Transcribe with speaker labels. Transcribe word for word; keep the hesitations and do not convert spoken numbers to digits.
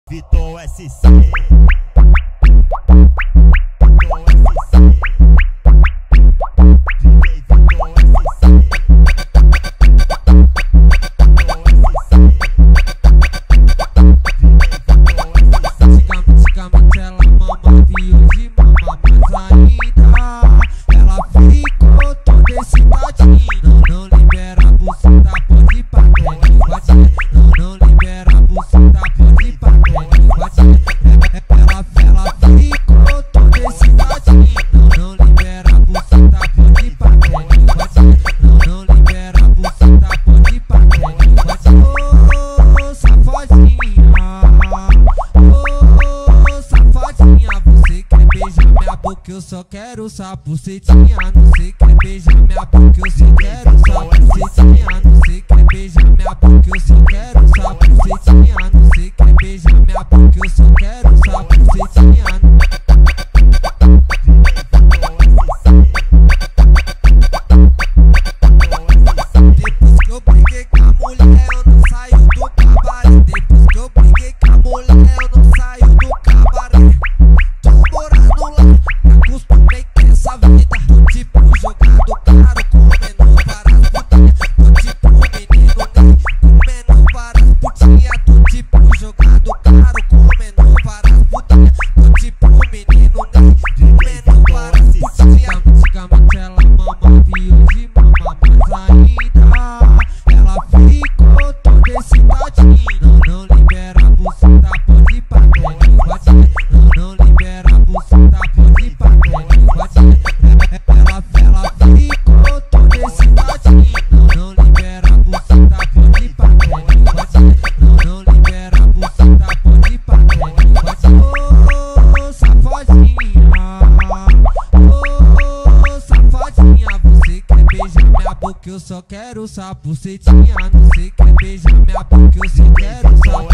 Speaker 1: Vitor S C. Vitor S C. D J Vitor S C.
Speaker 2: Antigamente ela mama e hoje mama mais ainda. Ela ficou toda excitadinha. Não, não libera a buceta, pode ir pra dentro, pode ir. Não, não libera a buceta, pode ir pra dentro, pode ir. Ela, ela ficou toda excitadinha. Não, não libera a buceta, pode ir pra dentro, pode ir. Não, não libera a buceta, pode ir pra dentro, pode ir. Ô, safadinha. Você quer beijar minha boca, eu só quero sua bucetinha. Você quer beijar minha boca, eu só quero sua bucetinha. Você quer beijar minha boca, eu só quero sua bucetinha. Você quer beijar minha boca, eu só quero sua bucetinha. Depois que eu briguei com a mulher, eu não saio do cabaré. Depois que eu briguei com a mulher, eu não saio do cabaré. Tô morando lá, me acostumei com essa vida. Tô tipo jogado caro, comendo várias putinhas. Tô tipo menino gay, comendo várias putinhas. Tô tipo jogado caro, comendo várias putinhas. Tô tipo menino gay, comendo várias putinhas. Antigamente ela mama e hoje mama mais ainda. Ela ficou toda excitadinha. Não, não libera a buceta, pode ir pra dentro, pode ir. Não, não libera a buceta, pode ir pra dentro, pode ir. Ela, ela ficou toda excitadinha. Não, não libera a buceta, pode ir pra dentro, pode ir. Não, não libera a buceta, pode ir pra dentro, pode ir. Ô, safadinha. Ô, safadinha. Você quer beijar minha boca, eu só quero sua bucetinha. Você quer beijar minha boca, eu só quero sua